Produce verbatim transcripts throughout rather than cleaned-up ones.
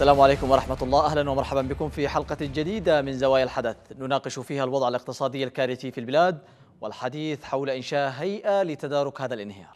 السلام عليكم ورحمة الله. أهلا ومرحبا بكم في حلقة جديدة من زوايا الحدث نناقش فيها الوضع الاقتصادي الكارثي في البلاد والحديث حول إنشاء هيئة لتدارك هذا الانهيار.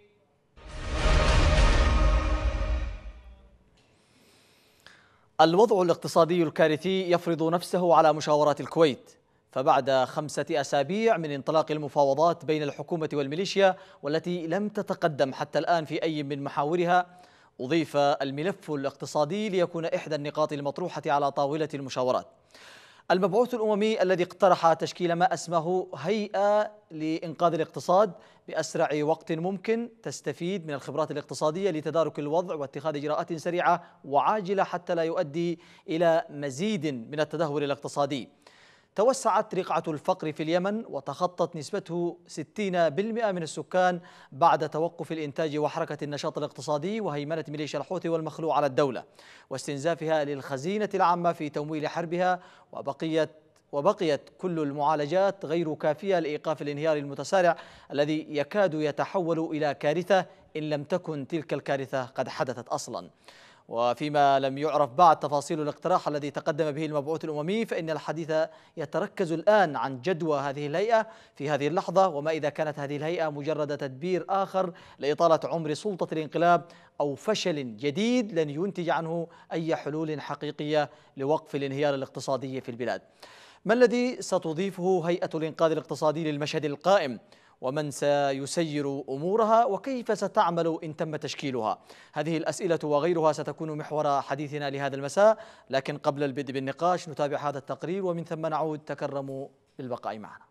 الوضع الاقتصادي الكارثي يفرض نفسه على مشاورات الكويت، فبعد خمسة أسابيع من انطلاق المفاوضات بين الحكومة والميليشيا والتي لم تتقدم حتى الآن في أي من محاورها، أضيف الملف الاقتصادي ليكون إحدى النقاط المطروحة على طاولة المشاورات. المبعوث الأممي الذي اقترح تشكيل ما أسماه هيئة لإنقاذ الاقتصاد بأسرع وقت ممكن تستفيد من الخبرات الاقتصادية لتدارك الوضع واتخاذ إجراءات سريعة وعاجلة حتى لا يؤدي إلى مزيد من التدهور الاقتصادي. توسعت رقعة الفقر في اليمن وتخطت نسبته ستين بالمئة من السكان بعد توقف الإنتاج وحركة النشاط الاقتصادي وهيمنة ميليشيا الحوثي والمخلوع على الدولة واستنزافها للخزينة العامة في تمويل حربها، وبقيت وبقيت كل المعالجات غير كافية لإيقاف الانهيار المتسارع الذي يكاد يتحول إلى كارثة إن لم تكن تلك الكارثة قد حدثت أصلاً. وفيما لم يعرف بعد تفاصيل الاقتراح الذي تقدم به المبعوث الأممي، فإن الحديث يتركز الآن عن جدوى هذه الهيئة في هذه اللحظة، وما إذا كانت هذه الهيئة مجرد تدبير آخر لإطالة عمر سلطة الانقلاب أو فشل جديد لن ينتج عنه أي حلول حقيقية لوقف الانهيار الاقتصادي في البلاد. ما الذي ستضيفه هيئة الإنقاذ الاقتصادي للمشهد القائم؟ ومن سيسير أمورها؟ وكيف ستعمل إن تم تشكيلها؟ هذه الأسئلة وغيرها ستكون محور حديثنا لهذا المساء، لكن قبل البدء بالنقاش نتابع هذا التقرير ومن ثم نعود. تكرموا بالبقاء معنا.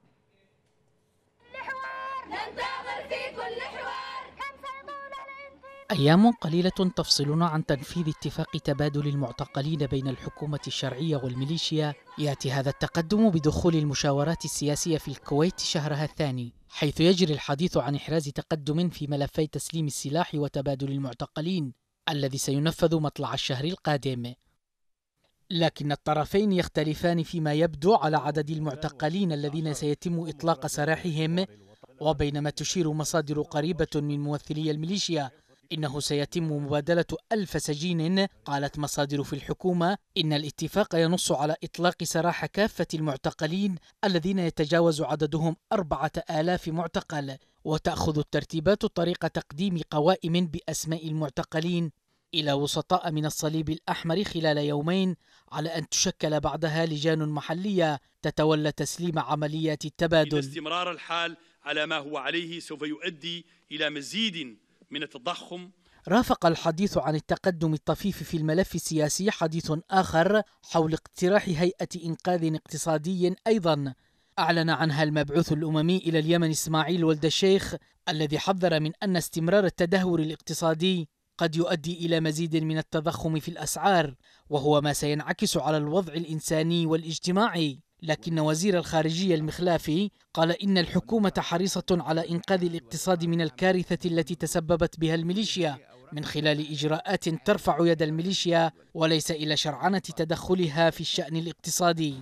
أيام قليلة تفصلنا عن تنفيذ اتفاق تبادل المعتقلين بين الحكومة الشرعية والميليشيا. يأتي هذا التقدم بدخول المشاورات السياسية في الكويت شهرها الثاني، حيث يجري الحديث عن إحراز تقدم في ملفي تسليم السلاح وتبادل المعتقلين الذي سينفذ مطلع الشهر القادم. لكن الطرفين يختلفان فيما يبدو على عدد المعتقلين الذين سيتم إطلاق سراحهم، وبينما تشير مصادر قريبة من ممثلي الميليشيا إنه سيتم مبادلة ألف سجين، قالت مصادر في الحكومة إن الاتفاق ينص على إطلاق سراح كافة المعتقلين الذين يتجاوز عددهم أربعة آلاف معتقل، وتأخذ الترتيبات طريق تقديم قوائم بأسماء المعتقلين إلى وسطاء من الصليب الأحمر خلال يومين، على أن تشكل بعدها لجان محلية تتولى تسليم عمليات التبادل. استمرار الحال على ما هو عليه سوف يؤدي إلى مزيد من التضخم. رافق الحديث عن التقدم الطفيف في الملف السياسي حديث آخر حول اقتراح هيئة إنقاذ اقتصادي أيضا أعلن عنها المبعوث الأممي إلى اليمن إسماعيل ولد الشيخ، الذي حذر من أن استمرار التدهور الاقتصادي قد يؤدي إلى مزيد من التضخم في الأسعار، وهو ما سينعكس على الوضع الإنساني والاجتماعي. لكن وزير الخارجية المخلافي قال إن الحكومة حريصة على إنقاذ الاقتصاد من الكارثة التي تسببت بها الميليشيا من خلال إجراءات ترفع يد الميليشيا وليس إلى شرعنة تدخلها في الشأن الاقتصادي.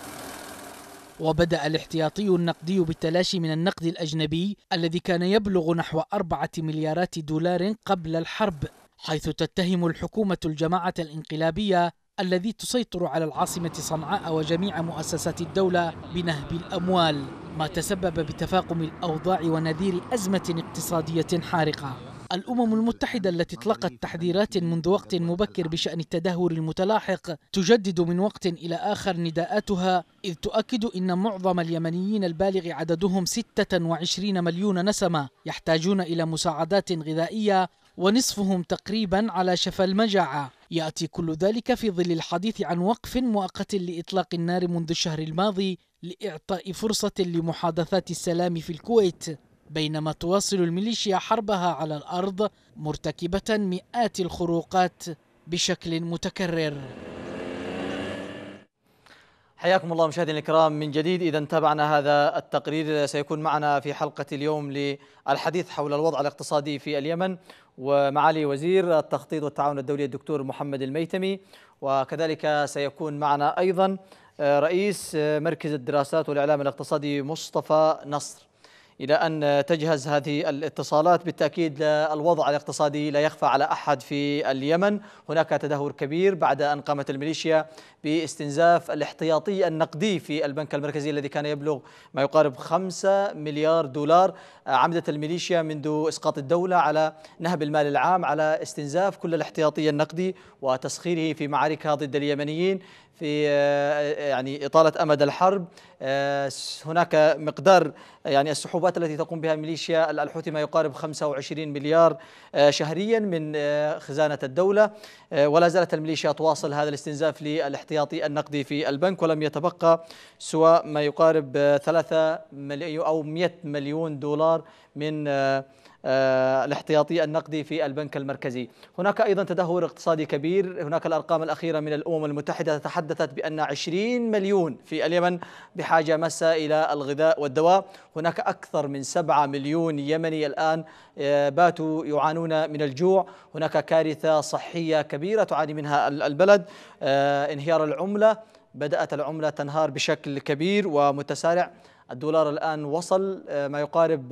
وبدأ الاحتياطي النقدي بالتلاشي من النقد الأجنبي الذي كان يبلغ نحو أربعة مليارات دولار قبل الحرب، حيث تتهم الحكومة الجماعة الانقلابية الذي تسيطر على العاصمة صنعاء وجميع مؤسسات الدولة بنهب الأموال، ما تسبب بتفاقم الأوضاع ونذير أزمة اقتصادية حارقة. الأمم المتحدة التي اطلقت تحذيرات منذ وقت مبكر بشأن التدهور المتلاحق تجدد من وقت إلى آخر نداءاتها، إذ تؤكد أن معظم اليمنيين البالغ عددهم ستة وعشرين مليون نسمة يحتاجون إلى مساعدات غذائية، ونصفهم تقريبا على شفا المجاعة. يأتي كل ذلك في ظل الحديث عن وقف مؤقت لإطلاق النار منذ الشهر الماضي لإعطاء فرصة لمحادثات السلام في الكويت، بينما تواصل الميليشيا حربها على الأرض مرتكبة مئات الخروقات بشكل متكرر. حياكم الله مشاهدينا الكرام من جديد. إذا تابعنا هذا التقرير، سيكون معنا في حلقة اليوم للحديث حول الوضع الاقتصادي في اليمن ومعالي وزير التخطيط والتعاون الدولي الدكتور محمد الميتمي، وكذلك سيكون معنا أيضا رئيس مركز الدراسات والإعلام الاقتصادي مصطفى نصر. إلى أن تجهز هذه الاتصالات بالتأكيد الوضع الاقتصادي لا يخفى على أحد في اليمن. هناك تدهور كبير بعد أن قامت الميليشيا باستنزاف الاحتياطي النقدي في البنك المركزي الذي كان يبلغ ما يقارب خمسة مليار دولار. عمدت الميليشيا منذ إسقاط الدولة على نهب المال العام على استنزاف كل الاحتياطي النقدي وتسخيره في معاركها ضد اليمنيين في يعني إطالة أمد الحرب. هناك مقدار يعني السحوبات التي تقوم بها ميليشيا الحوثي ما يقارب خمسة وعشرين مليار شهريا من خزانة الدولة، ولا زالت الميليشيا تواصل هذا الاستنزاف للاحتياطي النقدي في البنك، ولم يتبقى سوى ما يقارب ثلاثة مليون أو مئة مليون دولار من الاحتياطي النقدي في البنك المركزي. هناك أيضا تدهور اقتصادي كبير. هناك الأرقام الأخيرة من الأمم المتحدة تحدثت بأن عشرين مليون في اليمن بحاجة ماسة إلى الغذاء والدواء. هناك أكثر من سبعة مليون يمني الآن باتوا يعانون من الجوع. هناك كارثة صحية كبيرة تعاني منها البلد. انهيار العملة، بدأت العملة تنهار بشكل كبير ومتسارع. الدولار الآن وصل ما يقارب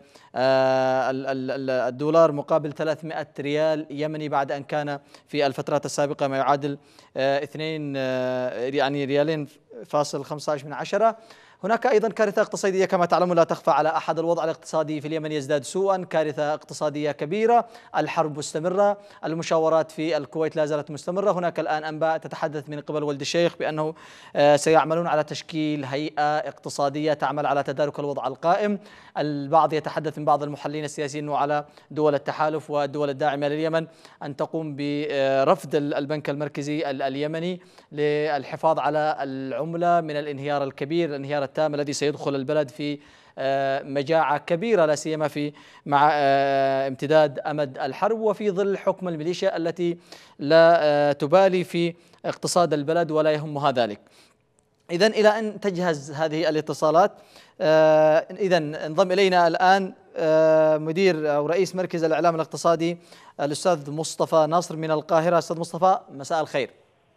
الدولار مقابل ثلاثمئة ريال يمني بعد أن كان في الفترات السابقة ما يعادل اثنين يعني ريالين فاصل خمسة عشر من عشرة. هناك أيضا كارثة اقتصادية كما تعلمون لا تخفى على أحد. الوضع الاقتصادي في اليمن يزداد سوءا، كارثة اقتصادية كبيرة، الحرب مستمرة، المشاورات في الكويت لا زالت مستمرة. هناك الآن أنباء تتحدث من قبل ولد الشيخ بأنه سيعملون على تشكيل هيئة اقتصادية تعمل على تدارك الوضع القائم. البعض يتحدث من بعض المحللين السياسيين أنه على دول التحالف والدول الداعمة لليمن أن تقوم برفض البنك المركزي اليمني للحفاظ على العملة من الانهيار الكبير، الانهيار التام الذي سيدخل البلد في مجاعة كبيرة، لا سيما في مع امتداد أمد الحرب وفي ظل حكم الميليشيا التي لا تبالي في اقتصاد البلد ولا يهمها ذلك. إذن إلى أن تجهز هذه الاتصالات، إذن انضم إلينا الآن مدير أو رئيس مركز الإعلام الاقتصادي الأستاذ مصطفى نصر من القاهرة. أستاذ مصطفى، مساء الخير.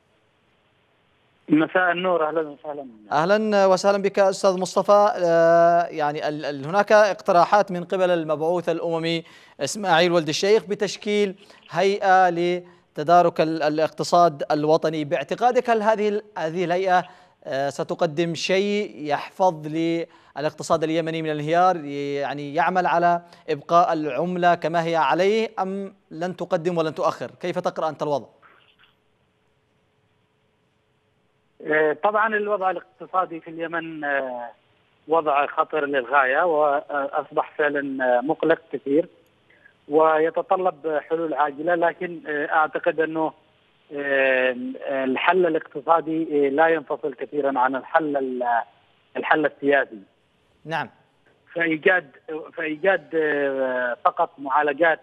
مساء النور، اهلا وسهلا. اهلا وسهلا بك استاذ مصطفى. يعني هناك اقتراحات من قبل المبعوث الاممي اسماعيل ولد الشيخ بتشكيل هيئه لتدارك الاقتصاد الوطني. باعتقادك هل هذه هذه الهيئه ستقدم شيء يحفظ للاقتصاد اليمني من الانهيار، يعني يعمل على ابقاء العمله كما هي عليه، ام لن تقدم ولن تؤخر؟ كيف تقرأ انت الوضع؟ طبعا الوضع الاقتصادي في اليمن وضع خطر للغاية، وأصبح فعلا مقلق كثير ويتطلب حلول عاجلة، لكن أعتقد أنه الحل الاقتصادي لا ينفصل كثيرا عن الحل الحل السياسي. نعم. فإيجاد فإيجاد فقط معالجات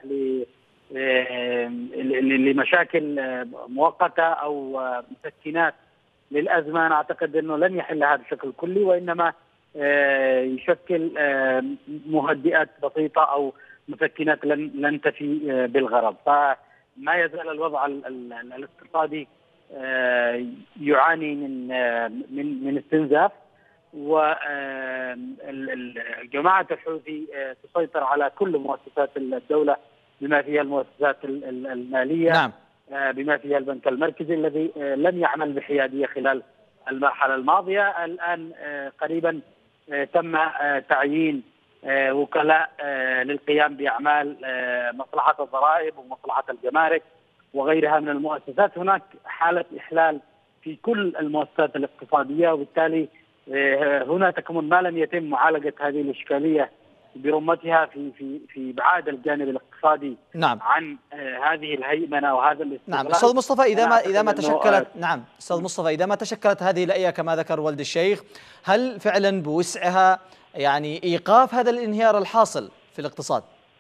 لمشاكل مؤقتة أو مسكنات للأزمة، أنا أعتقد أنه لن يحلها بشكل كلي، وإنما يشكل مهدئات بسيطة أو مسكنات لن لن تفي بالغرض. فما يزال الوضع الاقتصادي يعاني من من من استنزاف، وجماعة الحوثي تسيطر على كل مؤسسات الدولة بما فيها المؤسسات المالية. نعم. بما فيها البنك المركزي الذي لم يعمل بحيادية خلال المرحلة الماضية. الآن قريبا تم تعيين وكلاء للقيام بأعمال مصلحة الضرائب ومصلحة الجمارك وغيرها من المؤسسات. هناك حالة إحلال في كل المؤسسات الاقتصادية، وبالتالي هنا تكمن ما لم يتم معالجة هذه الإشكالية برمتها في في في ابعاد الجانب الاقتصادي. نعم. عن هذه الهيمنه وهذا الاستقلال. نعم استاذ مصطفى، اذا ما اذا ما تشكلت نعم استاذ مصطفى اذا ما تشكلت هذه الهيئه كما ذكر ولد الشيخ، هل فعلا بوسعها يعني ايقاف هذا الانهيار الحاصل في الاقتصاد؟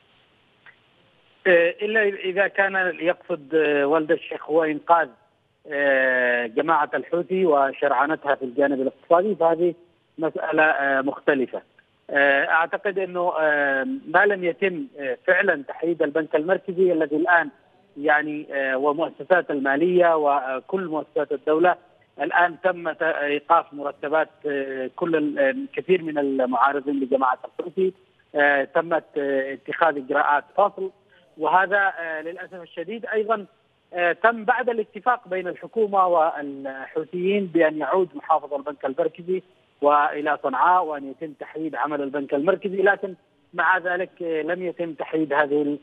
الا اذا كان يقصد ولد الشيخ هو انقاذ جماعه الحوثي وشرعنتها في الجانب الاقتصادي، فهذه مساله مختلفه. أعتقد أنه ما لم يتم فعلا تحديد البنك المركزي الذي الآن يعني ومؤسسات المالية وكل مؤسسات الدولة، الآن تم إيقاف مرتبات كل كثير من المعارضين لجماعة الحوثي، تمت اتخاذ إجراءات فصل، وهذا للأسف الشديد أيضا تم بعد الاتفاق بين الحكومة والحوثيين بأن يعود محافظ البنك المركزي وإلى صنعاء وأن يتم تحديد عمل البنك المركزي، لكن مع ذلك لم يتم تحديد هذه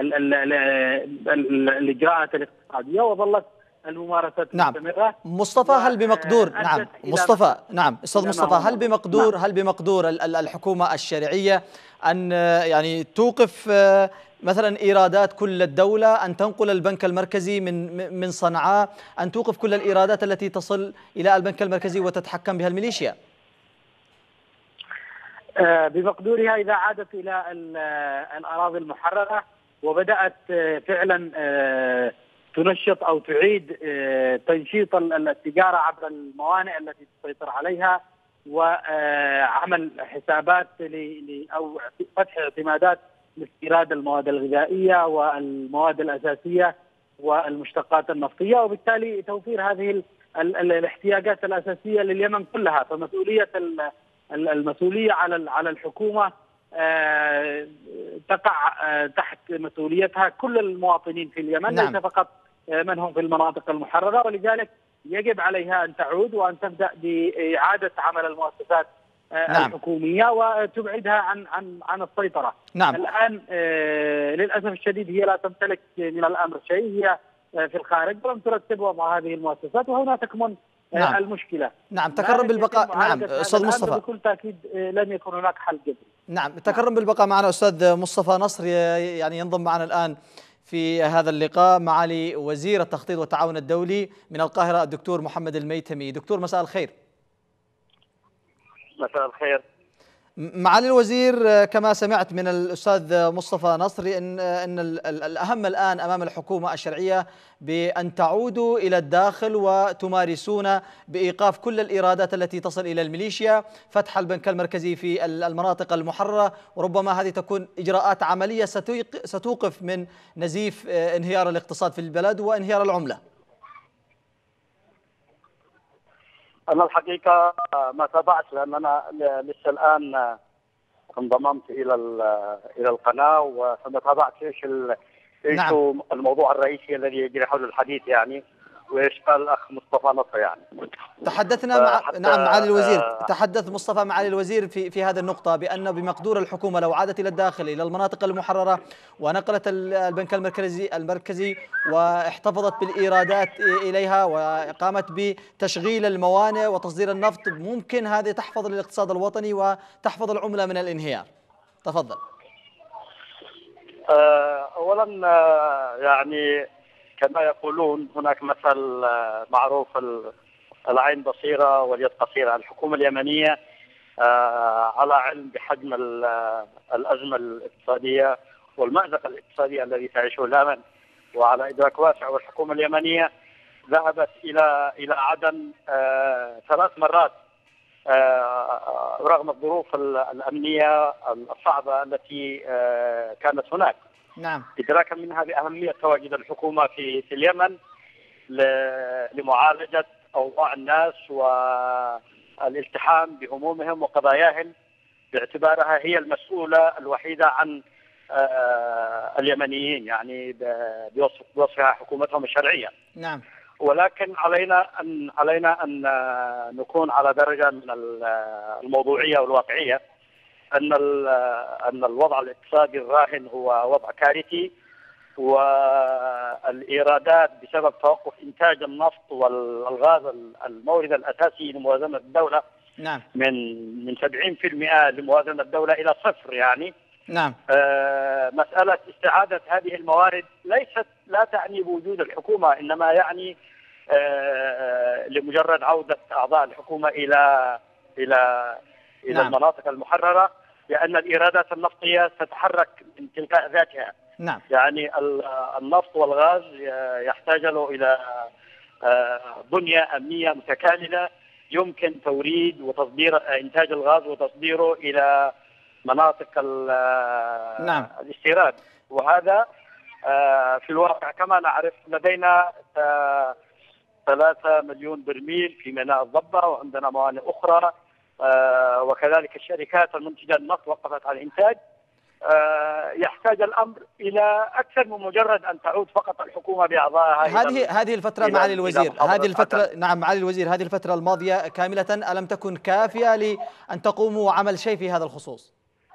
الإجراءات الاقتصادية وظلت الممارسات نعم. مستمرة. مصطفى هل بمقدور نعم مصطفى نعم أستاذ مصطفى هل بمقدور نعم. هل بمقدور الحكومة الشرعية أن يعني توقف مثلا إيرادات كل الدولة، أن تنقل البنك المركزي من من صنعاء، أن توقف كل الإيرادات التي تصل إلى البنك المركزي وتتحكم بها الميليشيا؟ بمقدورها إذا عادت إلى الأراضي المحررة وبدأت فعلا تنشط أو تعيد تنشيط التجارة عبر الموانئ التي تسيطر عليها، وعمل حسابات أو فتح اعتمادات لاستيراد المواد الغذائية والمواد الأساسية والمشتقات النفطية، وبالتالي توفير هذه الاحتياجات الأساسية لليمن كلها. فمسؤولية المسؤولية على على الحكومة تقع تحت مسؤوليتها كل المواطنين في اليمن، نعم. ليس فقط من هم في المناطق المحررة، ولذلك يجب عليها أن تعود وأن تبدأ بإعادة عمل المؤسسات نعم. الحكومية وتبعدها عن عن عن السيطرة. نعم. الآن للأسف الشديد هي لا تمتلك من الأمر شيء، هي في الخارج ولم ترتب وضع هذه المؤسسات، وهنا تكمن نعم. المشكلة. نعم تكرم بالبقاء. نعم أستاذ مصطفى بكل تأكيد لن يكون هناك حل جذري. نعم تكرم نعم. بالبقاء معنا أستاذ مصطفى نصر، يعني ينضم معنا الآن في هذا اللقاء معالي وزير التخطيط والتعاون الدولي من القاهرة الدكتور محمد الميتمي. دكتور مساء الخير. مساء الخير. معالي الوزير، كما سمعت من الأستاذ مصطفى نصري أن أن الأهم الآن أمام الحكومة الشرعية بأن تعودوا إلى الداخل وتمارسون بإيقاف كل الإيرادات التي تصل إلى الميليشيا، فتح البنك المركزي في المناطق المحررة، وربما هذه تكون إجراءات عملية ستوقف من نزيف انهيار الاقتصاد في البلد وانهيار العملة. أنا الحقيقة ما تابعت لأن أنا لسه الآن انضممت إلى إلى القناة وما تابعت إيش إيش نعم. الموضوع الرئيسي الذي يجري حول الحديث يعني، وإيش قال الأخ مصطفى نصر يعني. تحدثنا مع نعم معالي الوزير، تحدث مصطفى معالي الوزير في في هذه النقطة بأن بمقدور الحكومة لو عادت إلى الداخل إلى المناطق المحررة ونقلت البنك المركزي المركزي واحتفظت بالإيرادات إليها وقامت بتشغيل الموانئ وتصدير النفط، ممكن هذه تحفظ الاقتصاد الوطني وتحفظ العملة من الانهيار. تفضل. أولا يعني كما يقولون هناك مثل معروف، العين بصيرة واليد قصيرة. الحكومة اليمنية على علم بحجم الأزمة الاقتصادية والمأزق الاقتصادي الذي تعيشه اليمن، وعلى إدراك واسع. والحكومة اليمنية ذهبت إلى إلى عدن ثلاث مرات رغم الظروف الأمنية الصعبة التي كانت هناك. نعم. إدراكا منها بأهمية تواجد الحكومة في في اليمن لمعالجة أوضاع الناس والالتحام بهمومهم وقضاياهم، باعتبارها هي المسؤولة الوحيدة عن اليمنيين، يعني بوصفها حكومتهم الشرعية. نعم. ولكن علينا أن علينا أن نكون على درجة من الموضوعية والواقعية، أن أن الوضع الاقتصادي الراهن هو وضع كارثي، والإيرادات بسبب توقف إنتاج النفط والغاز المورد الأساسي لموازنة الدولة نعم. من من سبعين بالمئة لموازنة الدولة إلى صفر يعني. نعم. آه مسألة استعادة هذه الموارد ليست لا تعني بوجود الحكومة، إنما يعني آه لمجرد عودة أعضاء الحكومة إلى إلى إلى نعم. المناطق المحررة، لأن الإيرادات النفطية تتحرك من تلقاء ذاتها. نعم. يعني النفط والغاز يحتاج له إلى بنية أمنية متكاملة يمكن توريد وتصدير إنتاج الغاز وتصديره إلى مناطق نعم. الاستيراد. وهذا في الواقع كما نعرف لدينا ثلاثة مليون برميل في ميناء الضبة، وعندنا موانئ أخرى، وكذلك الشركات المنتجة النفط وقفت على الإنتاج، يحتاج الأمر إلى أكثر من مجرد أن تعود فقط الحكومة بأعضائها. هذه هذه الفترة معالي الوزير، هذه الفترة نعم معالي الوزير هذه الفترة الماضية كاملة ألم تكن كافية لأن تقوموا عمل شيء في هذا الخصوص؟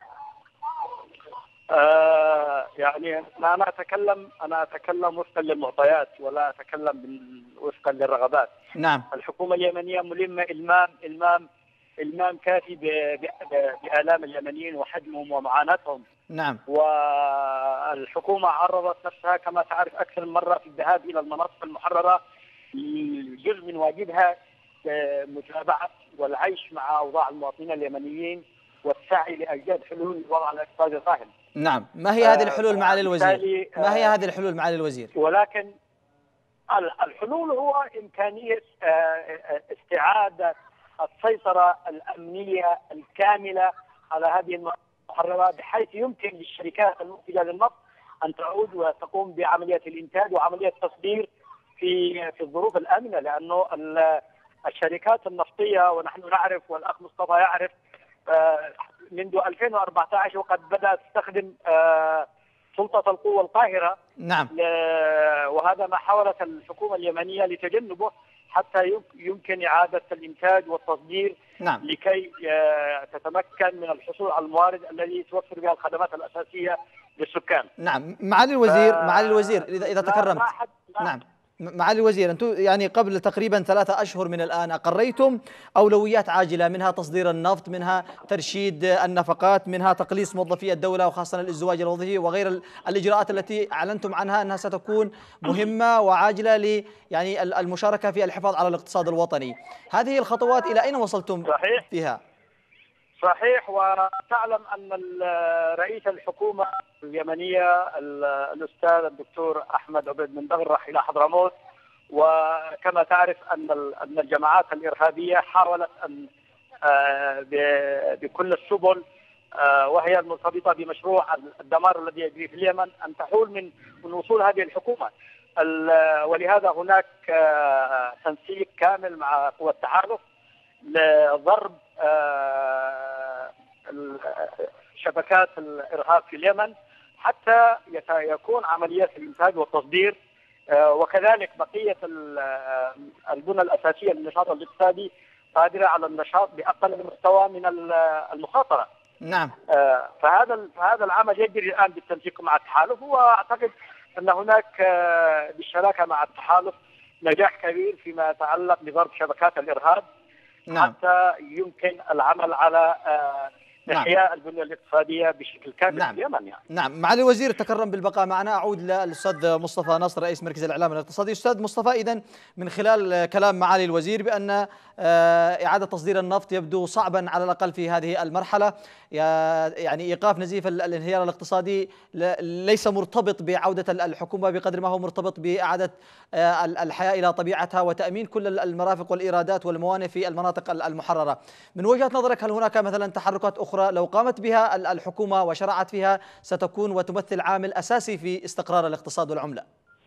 آه يعني أنا أتكلم أنا أتكلم وفقا للمعطيات ولا أتكلم وفقا للرغبات. نعم. الحكومة اليمنية ملمة إلمام إلمام إلمام كافي بآلام اليمنيين وحجمهم ومعاناتهم. نعم. والحكومة عرضت نفسها كما تعرف أكثر من مرة في الذهاب إلى المناطق المحررة. جزء من واجبها متابعة والعيش مع أوضاع المواطنين اليمنيين والسعي لإيجاد حلول للوضع الاقتصادي الراهن. نعم. ما هي هذه الحلول معالي الوزير؟ ما هي هذه الحلول معالي الوزير؟ ولكن الحلول هو إمكانية استعادة السيطرة الأمنية الكاملة على هذه المحررة بحيث يمكن للشركات المنتجة للنفط أن تعود وتقوم بعملية الإنتاج وعملية التصدير في في الظروف الآمنة، لأنه الشركات النفطية ونحن نعرف والأخ مصطفى يعرف منذ ألفين وأربعة عشر وقد بدأت تستخدم سلطة القوة القاهرة. نعم. وهذا ما حاولت الحكومة اليمنية لتجنبه حتى يمكن إعادة الإنتاج والتصدير. نعم. لكي تتمكن من الحصول على الموارد الذي توفر بها الخدمات الأساسية للسكان. نعم. معالي الوزير ف... معالي الوزير إذا إذا تكرمت. نعم. معالي الوزير، أنتم يعني قبل تقريبا ثلاثة أشهر من الآن أقريتم أولويات عاجلة، منها تصدير النفط، منها ترشيد النفقات، منها تقليص موظفي الدولة وخاصة الازدواج الوظيفي وغير الإجراءات التي أعلنتم عنها أنها ستكون مهمة وعاجلة ل يعني المشاركة في الحفاظ على الاقتصاد الوطني. هذه الخطوات إلى أين وصلتم صحيح فيها؟ صحيح. وتعلم أن رئيس الحكومة اليمنية الأستاذ الدكتور أحمد عبيد من دغر راح إلى حضرموت، وكما تعرف أن أن الجماعات الإرهابية حاولت أن بكل السبل وهي المرتبطة بمشروع الدمار الذي يجري في اليمن أن تحول من من وصول هذه الحكومة. ولهذا هناك تنسيق كامل مع قوى التحالف لضرب شبكات الإرهاب في اليمن حتى يكون عمليات الإنتاج والتصدير وكذلك بقية البنى الأساسية للنشاط الاقتصادي قادرة على النشاط بأقل مستوى من المخاطرة. نعم. فهذا فهذا العمل يجري الآن بالتنسيق مع التحالف، وأعتقد أن هناك بالشراكة مع التحالف نجاح كبير فيما يتعلق بضرب شبكات الإرهاب. نعم. حتى يمكن العمل على إحياء البنية الاقتصادية بشكل كامل نعم. في اليمن. يعني. نعم. معالي الوزير تكرم بالبقاء معنا. أعود للأستاذ مصطفى نصر رئيس مركز الإعلام الاقتصادي. أستاذ مصطفى، إذن من خلال كلام معالي الوزير بأن إعادة تصدير النفط يبدو صعبا على الأقل في هذه المرحلة، يعني إيقاف نزيف الانهيار الاقتصادي ليس مرتبط بعودة الحكومة بقدر ما هو مرتبط بإعادة الحياة إلى طبيعتها وتأمين كل المرافق والإيرادات والموانئ في المناطق المحررة. من وجهة نظرك هل هناك مثلا تحركات أخرى لو قامت بها الحكومة وشرعت فيها ستكون وتمثل عامل أساسي في استقرار الاقتصاد والعملة؟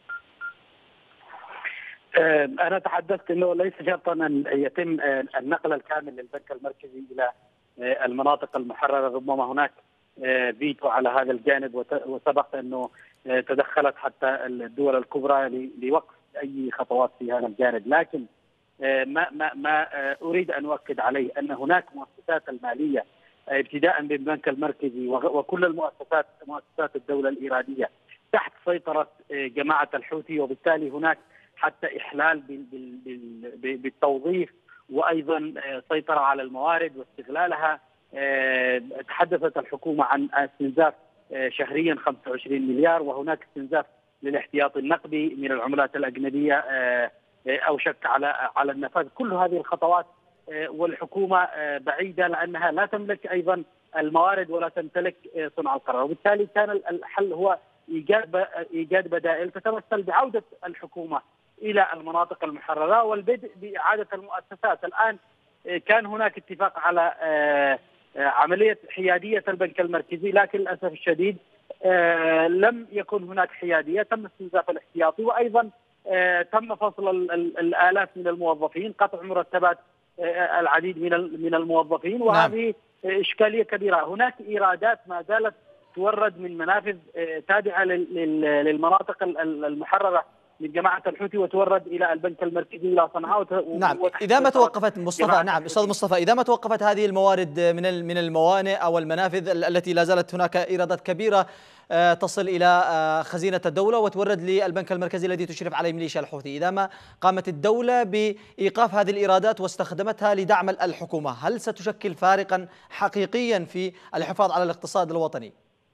أنا تحدثت أنه ليس شرطا أن يتم النقل الكامل للبنك المركزي إلى المناطق المحررة، ربما هناك فيتو على هذا الجانب، وسبق أنه تدخلت حتى الدول الكبرى لوقف أي خطوات في هذا الجانب. لكن ما ما ما أريد أن أؤكد عليه أن هناك مؤسسات المالية ابتداء بالبنك المركزي وكل المؤسسات مؤسسات الدولة الإيرادية تحت سيطرة جماعة الحوثي، وبالتالي هناك حتى إحلال بالتوظيف وأيضا سيطرة على الموارد واستغلالها. تحدثت الحكومة عن استنزاف شهريا خمسة وعشرين مليار، وهناك استنزاف للاحتياطي النقدي من العملات الأجنبية أوشك على على النفاذ. كل هذه الخطوات والحكومة بعيدة لأنها لا تملك أيضا الموارد ولا تمتلك صنع القرار، وبالتالي كان الحل هو إيجاد إيجاد بدائل تتمثل بعودة الحكومة إلى المناطق المحررة والبدء بإعادة المؤسسات. الآن كان هناك اتفاق على عملية حيادية البنك المركزي، لكن للأسف الشديد لم يكن هناك حيادية، تم استنزاف الاحتياطي، وأيضا تم فصل الآلاف من الموظفين، قطع مرتبات العديد من من الموظفين، وهذه إشكالية كبيرة. هناك إيرادات ما زالت تورد من منافذ تابعة للمناطق المحررة من جماعة الحوثي وتورد إلى البنك المركزي إلى صنعاء. نعم، إذا ما توقفت مصطفى نعم أستاذ مصطفى إذا ما توقفت هذه الموارد من من الموانئ أو المنافذ التي لا زالت هناك إيرادات كبيرة تصل إلى خزينة الدولة وتورد للبنك المركزي الذي تشرف عليه ميليشيا الحوثي، إذا ما قامت الدولة بإيقاف هذه الإيرادات واستخدمتها لدعم الحكومة، هل ستشكل فارقا حقيقيا في الحفاظ على الاقتصاد الوطني؟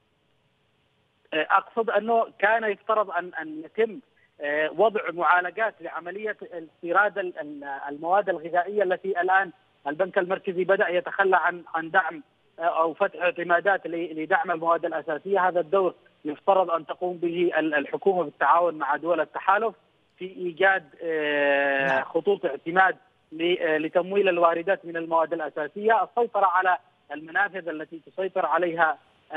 أقصد أنه كان يفترض أن أن يتم وضع معالجات لعملية استيراد المواد الغذائية التي الآن البنك المركزي بدأ يتخلى عن عن دعم أو فتح اعتمادات لدعم المواد الأساسية. هذا الدور يفترض أن تقوم به الحكومة بالتعاون مع دول التحالف في إيجاد خطوط اعتماد لتمويل الواردات من المواد الأساسية، السيطرة على المنافذ التي تسيطر عليها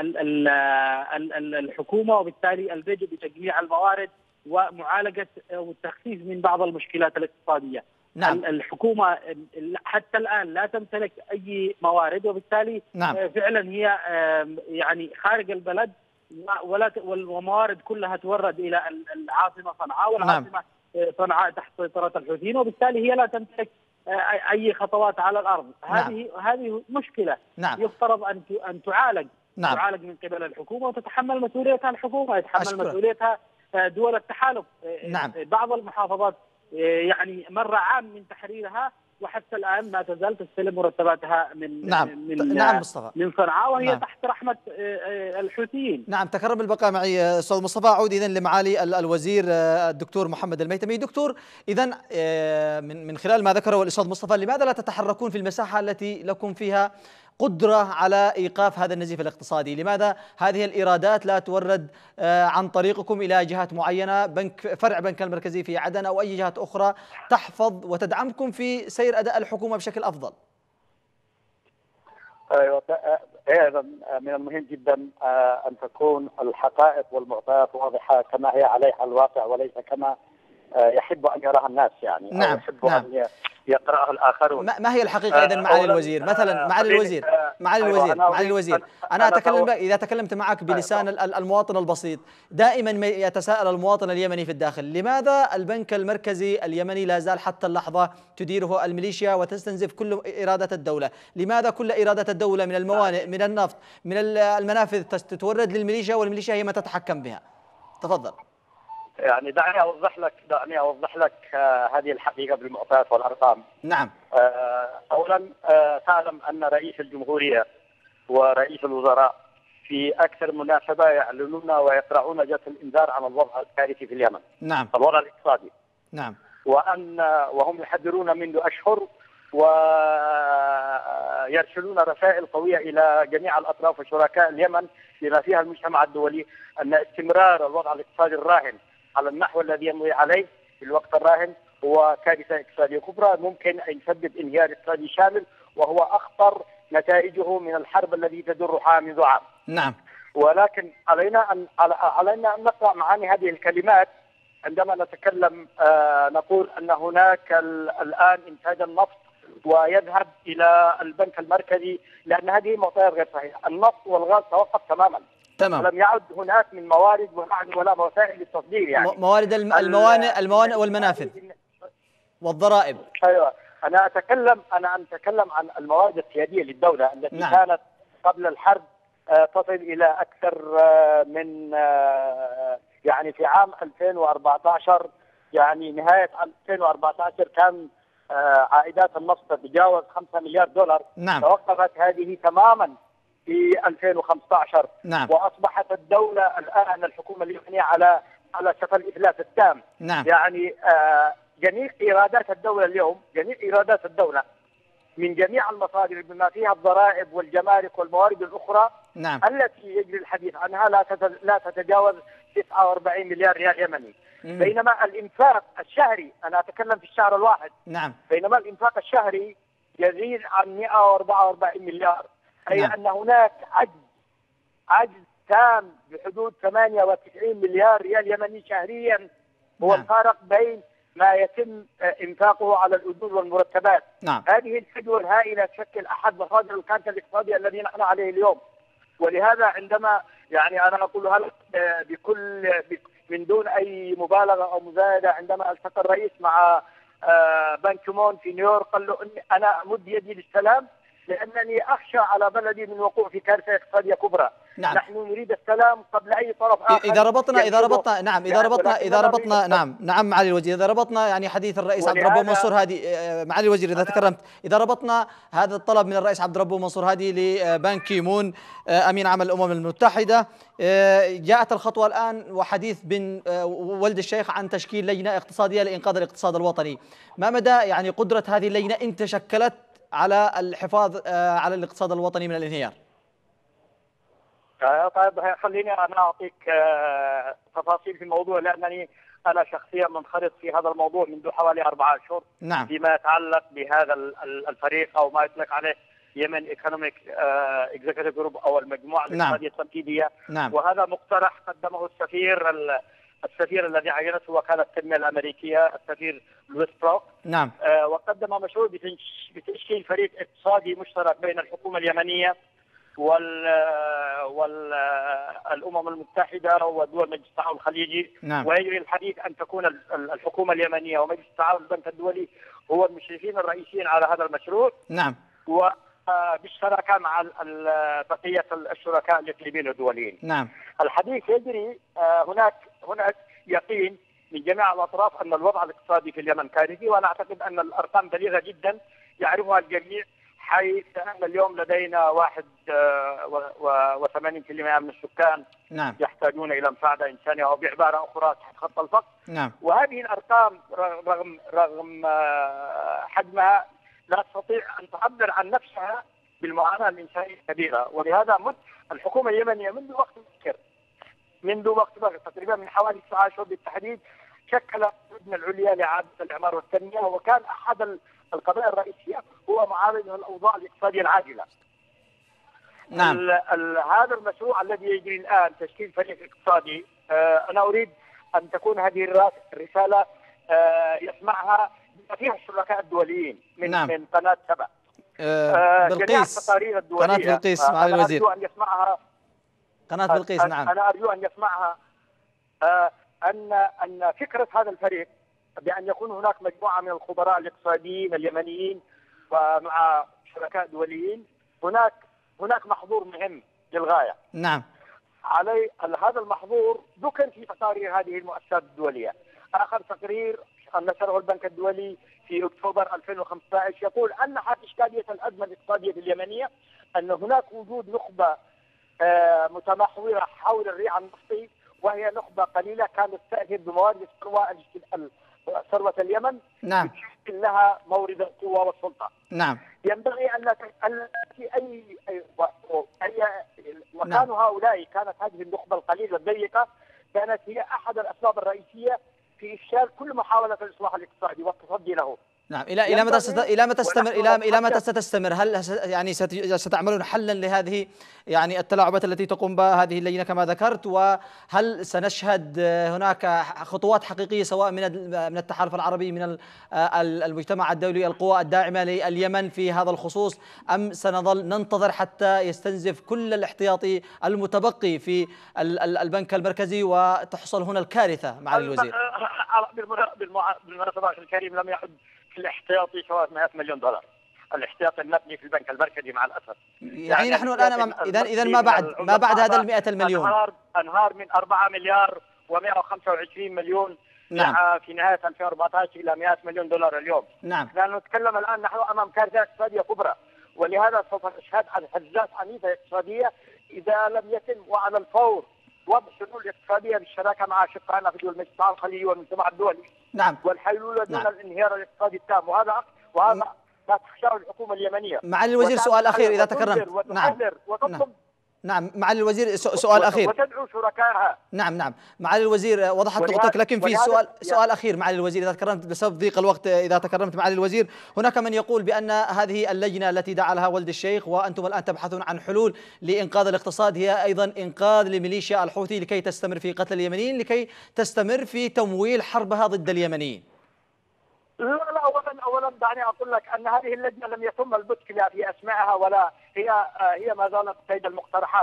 الحكومة، وبالتالي البدء بتجميع الموارد ومعالجة والتخفيف من بعض المشكلات الاقتصادية. نعم. الحكومة حتى الآن لا تمتلك أي موارد، وبالتالي نعم. فعلا هي يعني خارج البلد، ولا والموارد كلها تورد إلى العاصمة صنعاء، والعاصمة نعم. صنعاء تحت سيطرة الحوثيين، وبالتالي هي لا تمتلك أي خطوات على الأرض. هذه نعم. هذه مشكلة نعم. يفترض أن أن تعالج نعم. تعالج من قبل الحكومة، وتتحمل مسؤوليتها الحكومة، يتحمل أشكرا. مسؤوليتها دول التحالف. نعم. بعض المحافظات يعني مر عام من تحريرها وحتى الآن ما تزال تستلم مرتباتها من نعم. من نعم مصطفى. من صنعاء، وهي نعم. تحت رحمة الحوثيين. نعم، تكرم البقاء معي أستاذ مصطفى. أعود إذن لمعالي الوزير الدكتور محمد الميتمي. دكتور، إذن من من خلال ما ذكره الأستاذ مصطفى، لماذا لا تتحركون في المساحة التي لكم فيها قدرة على إيقاف هذا النزيف الاقتصادي؟ لماذا هذه الإيرادات لا تورد عن طريقكم إلى جهات معينة، بنك فرع بنك المركزي في عدن أو أي جهات أخرى تحفظ وتدعمكم في سير أداء الحكومة بشكل أفضل؟ أيوة، من المهم جدا أن تكون الحقائق والمعطيات واضحة كما هي عليها الواقع، وليس كما يحب أن يراها الناس يعني. نعم. أو يحب نعم. أن يقرأها الآخرون. ما هي الحقيقة إذن معالي الوزير؟ مثلا معالي الوزير معالي الوزير معالي الوزير أنا أتكلم إذا تكلمت معك بلسان المواطن البسيط، دائما يتساءل المواطن اليمني في الداخل، لماذا البنك المركزي اليمني لا زال حتى اللحظة تديره الميليشيا وتستنزف كل إيرادات الدولة؟ لماذا كل إيرادات الدولة من الموانئ، من النفط، من المنافذ تتورد للميليشيا والميليشيا هي ما تتحكم بها؟ تفضل. يعني دعني أوضح لك دعني أوضح لك آه هذه الحقيقة بالمعطيات والأرقام. نعم. آه أولا آه تعلم أن رئيس الجمهورية ورئيس الوزراء في أكثر مناسبة يعلنون ويقرعون جرس الإنذار عن الوضع الكارثي في اليمن. نعم. الوضع الاقتصادي. نعم. وأن وهم يحذرون منذ أشهر ويرسلون رسائل قوية إلى جميع الأطراف وشركاء اليمن بما فيها المجتمع الدولي أن استمرار الوضع الاقتصادي الراهن على النحو الذي يمضي عليه في الوقت الراهن هو كارثة اقتصادية كبرى ممكن أن يسبب انهيار اقتصادي شامل، وهو أخطر نتائجه من الحرب التي تدرها منذ عام. نعم. ولكن علينا أن علينا أن نقرأ معاني هذه الكلمات عندما نتكلم. آه نقول أن هناك الآن إنتاج النفط ويذهب إلى البنك المركزي، لأن هذه معطيات غير صحيحة. النفط والغاز توقف تماما. تمام. ولم يعد هناك من موارد ولا وسائل للتصدير يعني. موارد الموانئ الموانئ والمنافذ والضرائب. ايوه، انا اتكلم انا اتكلم عن الموارد السياديه للدوله التي نعم. كانت قبل الحرب تصل الى اكثر من يعني في عام ألفين وأربعة عشر، يعني نهايه ألفين وأربعة عشر كان عائدات النفط تتجاوز خمسة مليار دولار. نعم. توقفت هذه تماما في ألفين وخمسة عشر. نعم. واصبحت الدوله الان الحكومه اليمنيه على على شفا الافلاس التام. نعم. يعني آه جميع ايرادات الدوله اليوم، جميع ايرادات الدوله من جميع المصادر بما فيها الضرائب والجمارك والموارد الاخرى. نعم. التي يجري الحديث عنها لا لا تتجاوز تسعة وأربعين مليار ريال يمني. مم. بينما الانفاق الشهري، انا اتكلم في الشهر الواحد. نعم. بينما الانفاق الشهري يزيد عن مئة وأربعة وأربعين مليار، اي نعم. ان هناك عجز عجز تام بحدود ثمانية وتسعين مليار ريال يمني شهريا. هو نعم. الفارق بين ما يتم انفاقه على الاجور والمرتبات. نعم. هذه الفجوه الهائله تشكل احد مصادر الكارثه الاقتصاديه الذي نحن عليه اليوم. ولهذا عندما يعني أنا أقولها لك بكل من دون أي مبالغة أو مزايدة. عندما التقى الرئيس مع بان كيمون في نيويورك قال له إني أنا أمد يدي للسلام لأنني أخشى على بلدي من وقوع في كارثة اقتصادية كبرى. نعم. نحن نريد السلام قبل أي طرف آخر. إذا ربطنا إذا ربطنا نعم إذا ربطنا إذا ربطنا نعم نعم معالي الوزير، إذا ربطنا يعني حديث الرئيس عبد الربه منصور هادي، معالي الوزير إذا تكرمت، إذا ربطنا هذا الطلب من الرئيس عبد الربه منصور هادي لبان كيمون أمين عام الأمم المتحدة، جاءت الخطوة الآن وحديث بن ولد الشيخ عن تشكيل لجنة اقتصادية لإنقاذ الاقتصاد الوطني. ما مدى يعني قدرة هذه اللجنة إن تشكلت على الحفاظ على الاقتصاد الوطني من الانهيار؟ طيب خليني انا اعطيك تفاصيل في الموضوع، لانني انا شخصيا منخرط في هذا الموضوع منذ حوالي اربعة اشهر. نعم. فيما يتعلق بهذا الفريق او ما يطلق عليه يمن ايكونوميك اكزيكتيف جروب او المجموعه الاقتصاديه التنفيذيه. نعم. وهذا مقترح قدمه السفير السفير الذي عينته وكاله التنميه الامريكيه السفير لويس بروك. نعم. آه وقدم مشروع بتشكيل فريق اقتصادي مشترك بين الحكومه اليمنيه وال والامم المتحده ودول مجلس التعاون الخليجي. نعم. ويجري الحديث ان تكون الحكومه اليمنيه ومجلس التعاون البنك الدولي هو المشرفين الرئيسيين على هذا المشروع. نعم. وبالشراكه مع بقيه الشركاء الاقليميين والدوليين. نعم. الحديث يجري هناك هناك يقين من جميع الاطراف ان الوضع الاقتصادي في اليمن كارثي، وانا اعتقد ان الارقام بليغه جدا يعرفها الجميع، حيث ان اليوم لدينا واحد وثمانين بالمئة من السكان نعم. يحتاجون الى مساعده انسانيه، او بعباره اخرى تحت خط الفقر. نعم. وهذه الارقام رغم رغم حجمها لا تستطيع ان تعبر عن نفسها بالمعاناه الانسانيه الكبيره، ولهذا مد الحكومه اليمنيه منذ وقت مبكر منذ وقت مبكر تقريبا من حوالي تسعة اشهر بالتحديد شكل اللجنه العليا لاعاده الاعمار والتنميه، وكان احد القضايا الرئيسيه هو معالجه الاوضاع الاقتصاديه العاجله. نعم. ال ال هذا المشروع الذي يجري الان تشكيل فريق اقتصادي، آه انا اريد ان تكون هذه الرساله آه يسمعها فيها الشركاء الدوليين من نعم. من قناه سبع. آه بلقيس، قناه بلقيس معالي الوزير. أنا أرجو أن يسمعها قناه بلقيس. نعم. انا ارجو ان يسمعها آه ان ان فكره هذا الفريق بان يكون هناك مجموعه من الخبراء الاقتصاديين اليمنيين ومع شركاء دوليين. هناك هناك محظور مهم للغايه. نعم. علي هذا المحظور ذكر في تقارير هذه المؤسسات الدوليه. اخر تقرير نشره البنك الدولي في اكتوبر ألفين وخمسة عشر يقول ان حل اشكاليه الازمه الاقتصاديه اليمنيه ان هناك وجود نخبه آه متمحوره حول الريع النفطي، وهي نخبه قليله كانت تأثر بموارد الثروه ثروه اليمن. نعم. لها مورد القوه والسلطه. نعم. ينبغي ان لا تاتي اي اي وكان هؤلاء كانت هذه النخبه القليله الضيقه كانت هي احد الاسباب الرئيسيه في افشال كل محاوله الاصلاح الاقتصادي والتصدي له. نعم. الى الى متى ست... الى متى تستمر الى الى متى ستستمر؟ هل يعني ست... ستعملون حلا لهذه يعني التلاعبات التي تقوم بها هذه اللجنه كما ذكرت؟ وهل سنشهد هناك خطوات حقيقيه سواء من من التحالف العربي، من المجتمع الدولي، القوى الداعمه لليمن في هذا الخصوص، ام سنظل ننتظر حتى يستنزف كل الاحتياطي المتبقي في البنك المركزي وتحصل هنا الكارثه معالي الوزير؟ بالمناسبه الكريم لم يحد في الاحتياطي سواء مئة مليون دولار. الاحتياطي المبني في البنك المركزي مع الاسف. يعني, يعني نحن الان اذا اذا ما بعد ما بعد هذا ال مئة المليون انهار انهار من أربعة مليار ومئة وخمسة وعشرين مليون. نعم. في نهايه ألفين وأربعة عشر الى مئة مليون دولار اليوم. نعم. نحن نتكلم الان نحن امام كارثه اقتصاديه كبرى، ولهذا سوف نشهد عن هزات عنيفه اقتصاديه اذا لم يتم وعلى الفور وضع حلول اقتصاديه بالشراكه مع اشقائنا في دول مجلس التعاون الخليجي والمجتمع الدولي. نعم. والحلول دون نعم. الانهيار الاقتصادي التام، وهذا وهذا ما تخشاه الحكومه اليمنيه. معالي الوزير سؤال اخير اذا تكرمت. نعم. وتطلب نعم. معالي الوزير سؤال اخير. وتدعو شركائها. نعم نعم. معالي الوزير وضحت نقطتك، لكن في سؤال سؤال اخير معالي الوزير اذا تكرمت بسبب ضيق الوقت. اذا تكرمت معالي الوزير، هناك من يقول بان هذه اللجنه التي دعا لها ولد الشيخ وانتم الان تبحثون عن حلول لانقاذ الاقتصاد هي ايضا انقاذ لميليشيا الحوثي لكي تستمر في قتل اليمنيين، لكي تستمر في تمويل حربها ضد اليمنيين. لا لا اولا اولا دعني اقول لك ان هذه اللجنه لم يتم البت في اسمائها، ولا هي هي ما زالت قيد المقترحات،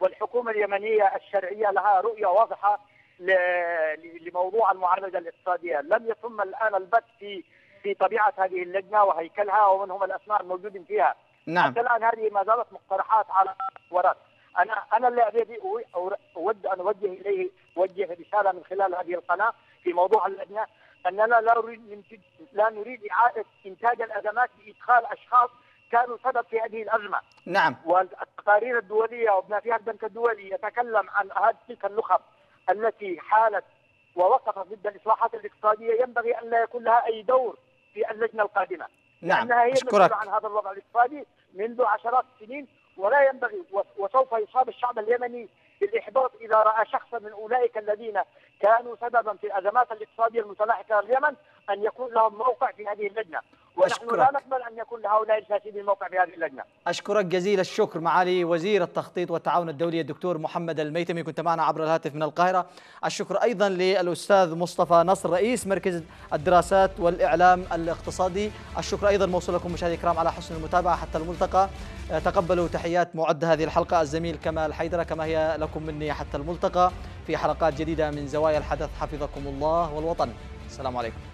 والحكومة اليمنية الشرعية لها رؤية واضحة لموضوع المعالجة الاقتصادية. لم يتم الآن البت في في طبيعة هذه اللجنة وهيكلها ومن هم الأسماء الموجودين فيها. نعم. حتى الآن هذه ما زالت مقترحات على ورق. أنا أنا الذي أود أن أوجه إليه أوجه رسالة من خلال هذه القناة في موضوع اللجنة، أننا لا نريد لا نريد إعادة إنتاج الأزمات بإدخال أشخاص كانوا سبب في هذه الأزمة. نعم. والتقارير الدولية وبما فيها البنك الدولي يتكلم عن هذه تلك النخب التي حالت ووقفت ضد الإصلاحات الاقتصادية، ينبغي أن لا يكون لها أي دور في اللجنة القادمة. نعم. لأنها هي أشكرك. مسؤولة عن هذا الوضع الاقتصادي منذ عشرات السنين، ولا ينبغي وسوف يصاب الشعب اليمني بالإحباط إذا رأى شخصا من أولئك الذين كانوا سببا في الأزمات الاقتصادية المتلاحقة لليمن أن يكون لهم موقع في هذه اللجنة، ونحن أشكرك. لا نقبل أن يكون لهؤلاء الفاسدين موقع في هذه اللجنة. أشكرك جزيل الشكر معالي وزير التخطيط والتعاون الدولي الدكتور محمد الميتمي، كنت معنا عبر الهاتف من القاهرة. الشكر أيضا للأستاذ مصطفى نصر رئيس مركز الدراسات والإعلام الاقتصادي. الشكر أيضا موصول لكم مشاهدينا الكرام على حسن المتابعة حتى الملتقى. تقبلوا تحيات معد هذه الحلقة الزميل كمال حيدرة، كما هي لكم مني حتى الملتقى في حلقات جديدة من زوايا الحدث. حفظكم الله والوطن. السلام عليكم.